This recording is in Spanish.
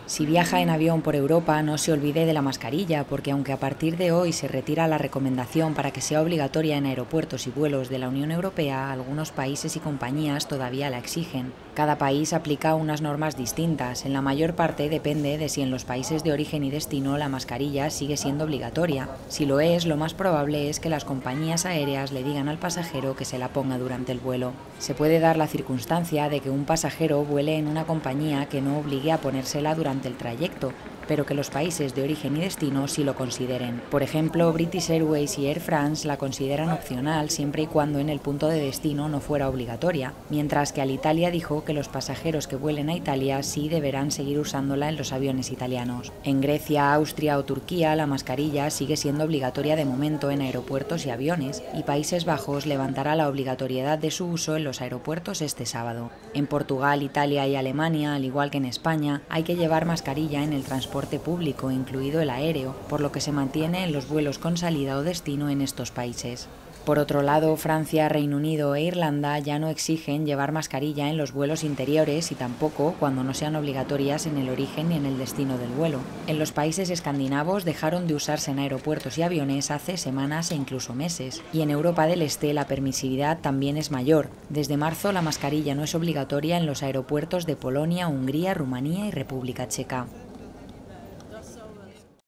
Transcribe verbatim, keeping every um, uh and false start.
Si viaja en avión por Europa, no se olvide de la mascarilla, porque aunque a partir de hoy se retira la recomendación para que sea obligatoria en aeropuertos y vuelos de la Unión Europea, algunos países y compañías todavía la exigen. Cada país aplica unas normas distintas. En la mayor parte depende de si en los países de origen y destino la mascarilla sigue siendo obligatoria. Si lo es, lo más probable es que las compañías aéreas le digan al pasajero que se la ponga durante el vuelo. Se puede dar la circunstancia de que un pasajero vuele en una compañía que no obligue a ponérsela durante el trayecto, pero que los países de origen y destino sí lo consideren. Por ejemplo, British Airways y Air France la consideran opcional siempre y cuando en el punto de destino no fuera obligatoria, mientras que Alitalia dijo que los pasajeros que vuelen a Italia sí deberán seguir usándola en los aviones italianos. En Grecia, Austria o Turquía la mascarilla sigue siendo obligatoria de momento en aeropuertos y aviones, y Países Bajos levantará la obligatoriedad de su uso en los aeropuertos este sábado. En Portugal, Italia y Alemania, al igual que en España, hay que llevar mascarilla en el transporte público, incluido el aéreo, por lo que se mantiene en los vuelos con salida o destino en estos países. Por otro lado, Francia, Reino Unido e Irlanda ya no exigen llevar mascarilla en los vuelos interiores y tampoco cuando no sean obligatorias en el origen ni en el destino del vuelo. En los países escandinavos dejaron de usarse en aeropuertos y aviones hace semanas e incluso meses, y en Europa del Este la permisividad también es mayor. Desde marzo la mascarilla no es obligatoria en los aeropuertos de Polonia, Hungría, Rumanía y República Checa.